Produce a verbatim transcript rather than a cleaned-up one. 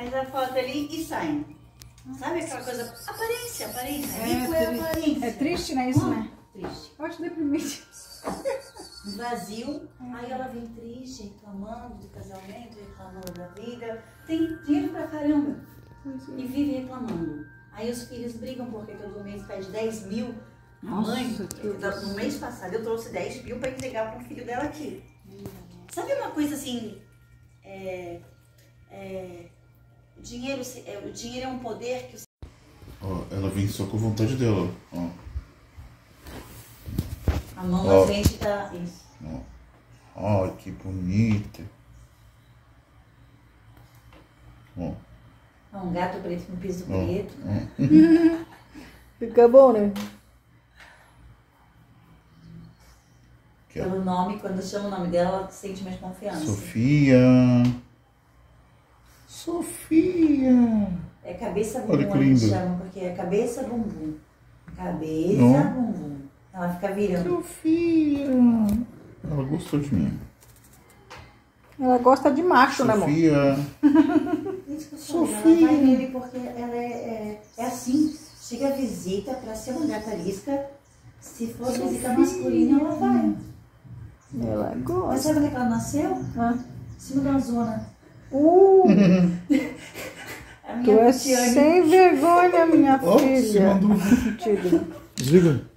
faz a foto ali e sai. Sabe aquela coisa? Aparência, aparência. É, Rico é aparência. É triste, né? Isso, Hum, né? Triste. Eu acho deprimente. Vazio. Aí ela vem triste, reclamando do casamento, reclamando da vida. Tem dinheiro pra caramba. E vive reclamando. Aí os filhos brigam porque todo mês pede dez mil. A mãe, no mês passado eu trouxe dez mil para entregar para um filho dela aqui. Sabe uma coisa assim, é, é, dinheiro, é, o dinheiro é um poder que... Ó, ela vem só com vontade dela, ó. A mão Ó. na frente tá... Isso. Ó. Ó, que bonita. Ó. É um gato preto com piso Ó. preto. Ó. Fica bom, né? Pelo nome, quando chama o nome dela, ela sente mais confiança. Sofia. Sofia. É cabeça Olha bumbum, que a gente lindo. chama, porque é cabeça bumbum. Cabeça Não. bumbum. Ela fica virando. Sofia. Ela gostou de mim. Ela gosta de macho, né, amor? Sofia. Isso que eu falei, Sofia. ela vai nele porque ela é, é, é assim. Chega a visita, pra ser uma gata arisca, se for Sofia. visita masculina, ela vai. Ela Mas gosta. sabe onde é que ela nasceu? Ah. Em cima da zona. Uh, A minha tu é Tiane. sem vergonha, minha Ó, se filha. mandou. Mentira. Desliga.